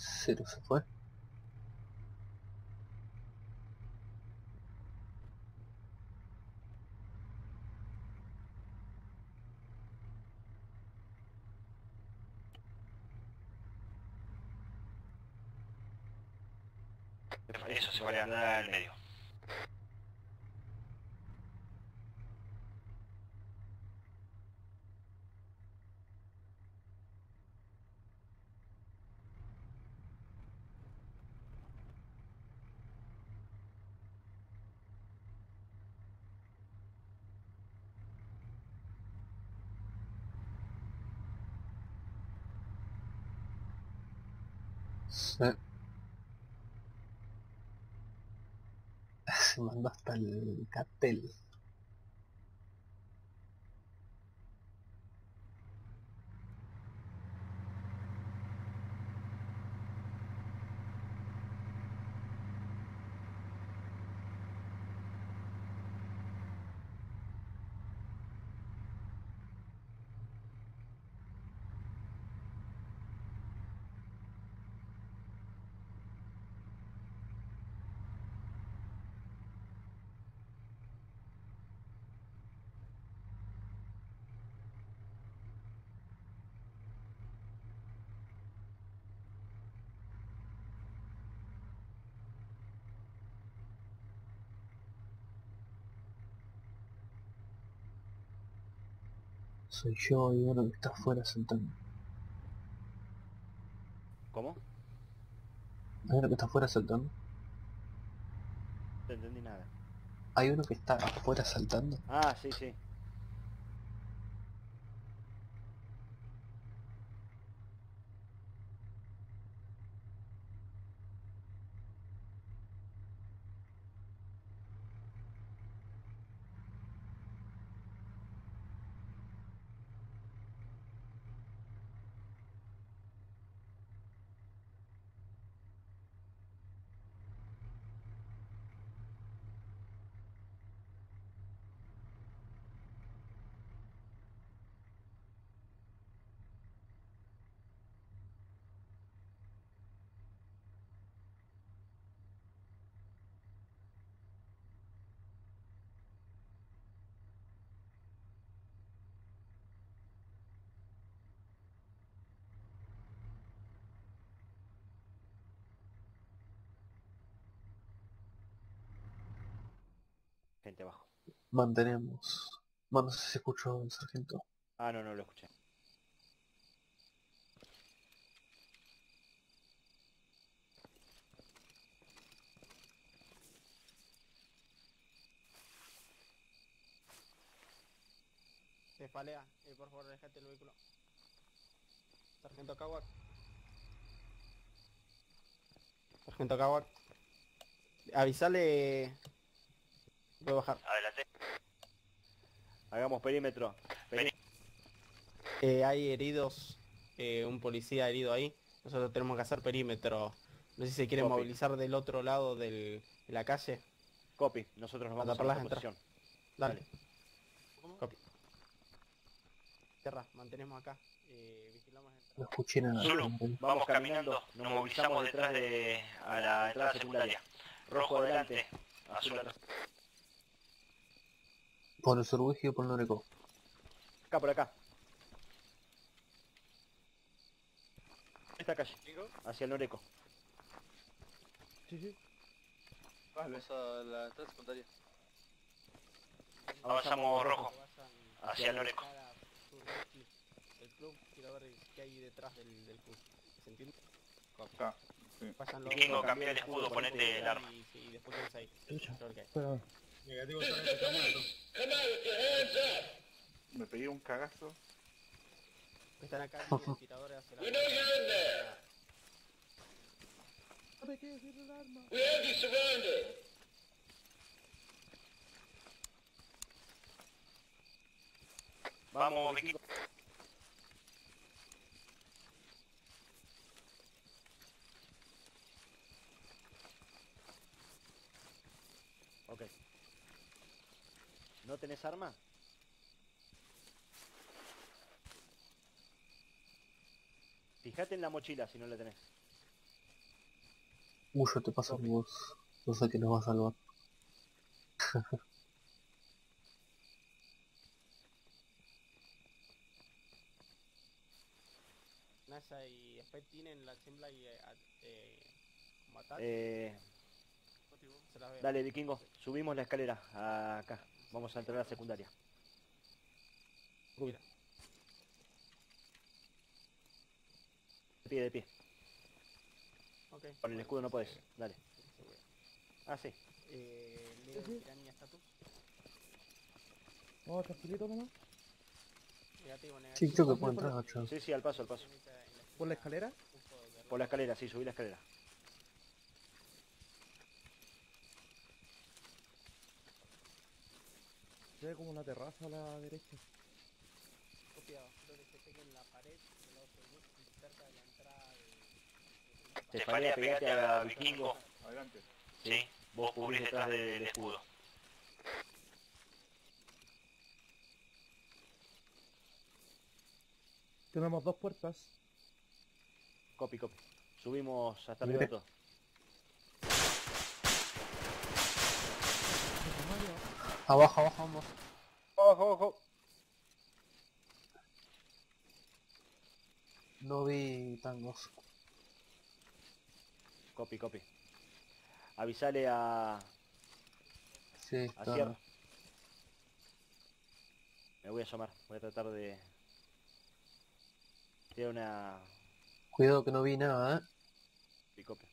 Cero se fue. Eso se vale andar al medio. Se mandó hasta el cartel. Soy yo y uno que está afuera saltando. ¿Cómo? Hay uno que está afuera saltando. No entendí nada. Hay uno que está afuera saltando. Ah, sí, sí. Gente abajo. Mantenemos. Bueno, no sé si se escuchó el sargento. Ah, no, no lo escuché. Cefalea, por favor, déjate el vehículo. Sargento Coward. Sargento Coward. Avisale. Voy a bajar. Adelante. Hagamos perímetro. Hay heridos. Un policía herido ahí. Nosotros tenemos que hacer perímetro. No sé si se quiere Copy. movilizar del otro lado de la calle. Copy. Nosotros nos Para vamos a tapar las nuestra entradas. posición. Dale. Dale. Copy. Tierra, mantenemos acá. Vigilamos No entradas. escuché nada. Zulu, vamos caminando. Nos movilizamos detrás de... a la entrada secundaria. Rojo adelante. Azul atrás. Por el Surwigi y por el Noreco. Acá, por acá. Esta calle. Hacia el Noreco. Sí, sí. Vamos a la entrada secundaria. Avanzamos rojo. Vayan Hacia el Noreco. cara Surwiki, el club. Quiero ver qué hay detrás del club. ¿Se entiende? Acá. Sí. Vayan los Vikingo, dos, cambia el escudo, ponete el arma. y después quédense ahí. Yo creo que- Negativo, sargento, está muerto. Me pegué un cagazo. Están acá y tiradores hacia la... No me quedes sin el arma. Vamos, Vikingo. Ok. ¿No tenés arma? Fíjate en la mochila si no la tenés. Yo te paso con vos. No sé qué nos va a salvar. Naya y Spet tienen la chembla y como ataque. Se las veo. Dale, vikingo, subimos la escalera acá. Vamos a entrar a la secundaria. Mira. De pie. Okay. Con el escudo no podés. Dale. Ah, sí. Leo, tiranía, estatus. Vamos tranquilito nomás. Negativo, negativo. Sí, creo que puedo entrar, gacho. Sí, al paso, al paso. ¿Por la escalera? Por la escalera, sí, subí la escalera. Se ve como una terraza a la derecha. Copiado, creo que se pegue en la pared del lado sur, cerca de la entrada de... Estefanía, pegate a vikingo. Adelante. Sí, vos cubrís detrás del escudo. Tenemos dos puertas. Copy. Subimos hasta arriba de todo. Abajo, vamos. Ojo. No vi tangos. Copy. Avisale a Sí, está. Sierra. Me voy a llamar. Voy a tratar de... Tiene una... Cuidado que no vi nada, Copy.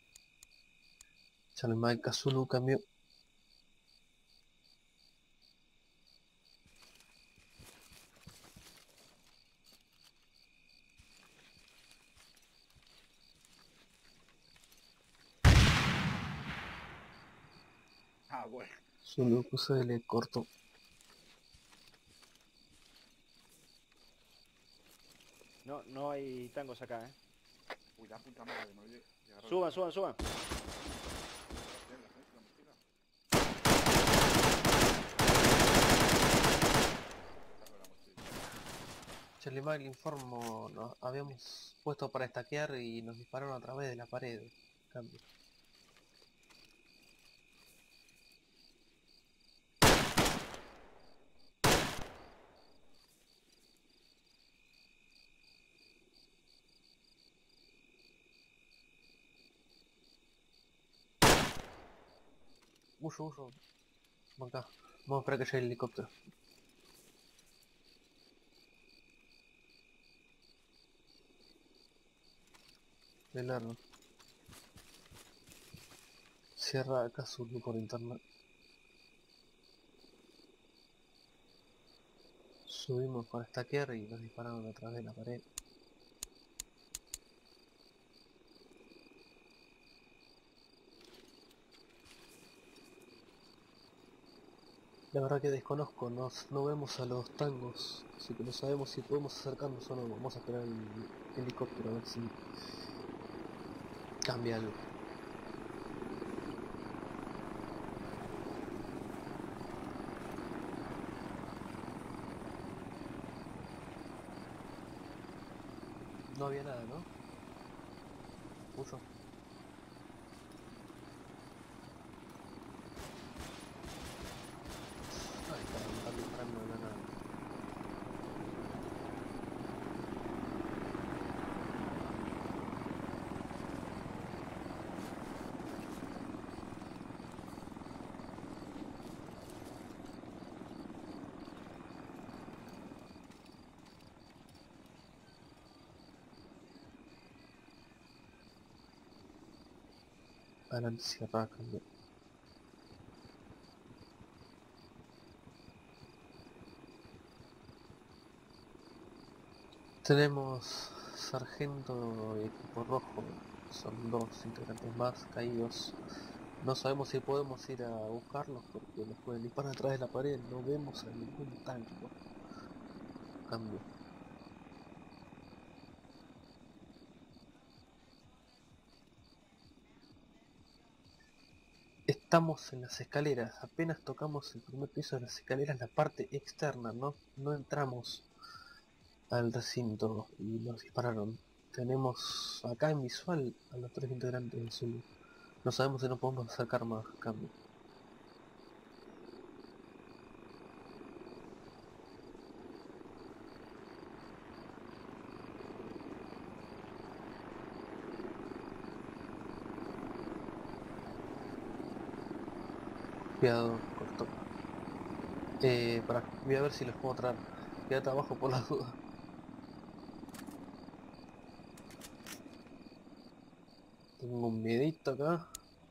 Chalmai Kazulu cambió. Ah, bueno. Zulu puse le corto. No hay tangos acá, Uy, la puta madre, me olvidé de agarrar Suban. la mochila. Saco la mochila. Chalimai, le informo, nos habíamos puesto para estaquear y nos dispararon a través de la pared. Cambio. Huyo. Vamos acá. Vamos a esperar que llegue el helicóptero. De largo. Cierra acá Zulu por internet. Subimos para estaquear y nos dispararon a través de la pared. La verdad que desconozco, no vemos a los tangos, así que no sabemos si podemos acercarnos o no. Vamos a esperar el helicóptero a ver si cambia algo. No había nada, ¿no? Huyo. Ay, está disparando de la nada. Adelante, cierra, cambio. Tenemos sargento y equipo rojo, son dos integrantes más caídos. No sabemos si podemos ir a buscarlos porque nos pueden disparar atrás de la pared, no vemos a ningún tango. Cambio. Estamos en las escaleras, apenas tocamos el primer piso de las escaleras, la parte externa, no entramos al recinto y nos dispararon. Tenemos acá en visual a los tres integrantes del Zulu. No sabemos si nos podemos acercar más, cambio. Cuidado, corto. Voy a ver si les puedo traer. Quédate abajo por las dudas. Tengo un miedito acá.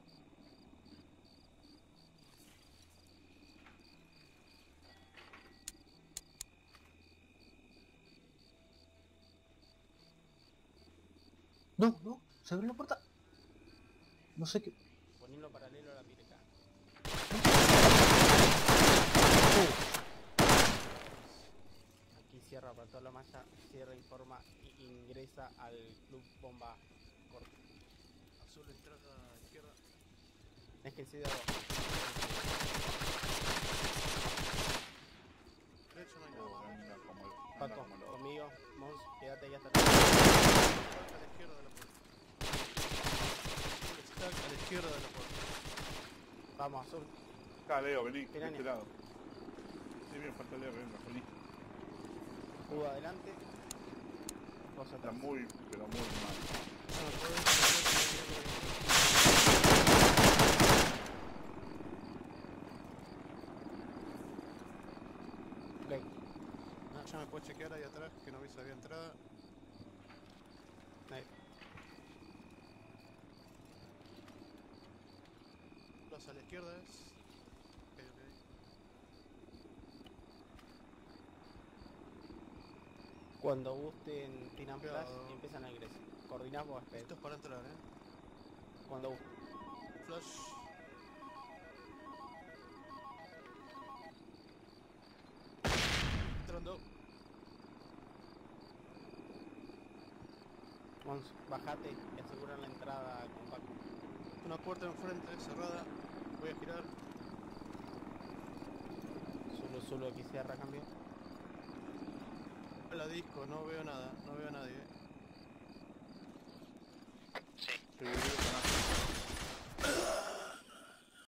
No, no, se abrió la puerta. No sé qué. Ponelo paralelo a la pireca. Aquí cierra para toda la malla, cierra, informa e ingresa al club bomba corta. Azul, entrada izquierda. Es que se dio Derecho no hay nada. Anda como el- anda Paco, como loco. conmigo, Mons, quédate ahí hasta Stack a la izquierda de la puerta. Stack a la izquierda de la puerta. Vamos, Azul. Acá, Leo, vení, de Piranha. este lado. Sí, bien, falta Leo, venga, vení. Jugo adelante. Vos Está atrás. muy, pero muy mal. No, puedo ir. Play. Ya me puedes chequear ahí atrás, que no vi si había entrada. Ahí. Los a la izquierda es. Ok, ok. Cuando gusten, tiran flash Cuidado. y empiezan a ingresar. Coordinás vos, espera. Esto es para entrar, Cuando gusten. Flash. Entrando. Mons, bajate y aseguran la entrada con Paco. Una puerta enfrente, cerrada. Voy a girar. Solo aquí cierra, cambio. La disco, no veo nada, no veo a nadie. Sí. Sí, con